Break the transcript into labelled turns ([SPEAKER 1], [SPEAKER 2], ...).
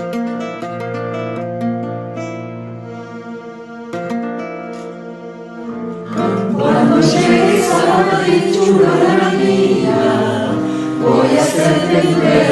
[SPEAKER 1] Cuando llegues a Madrid, chula mía, voy a hacerte un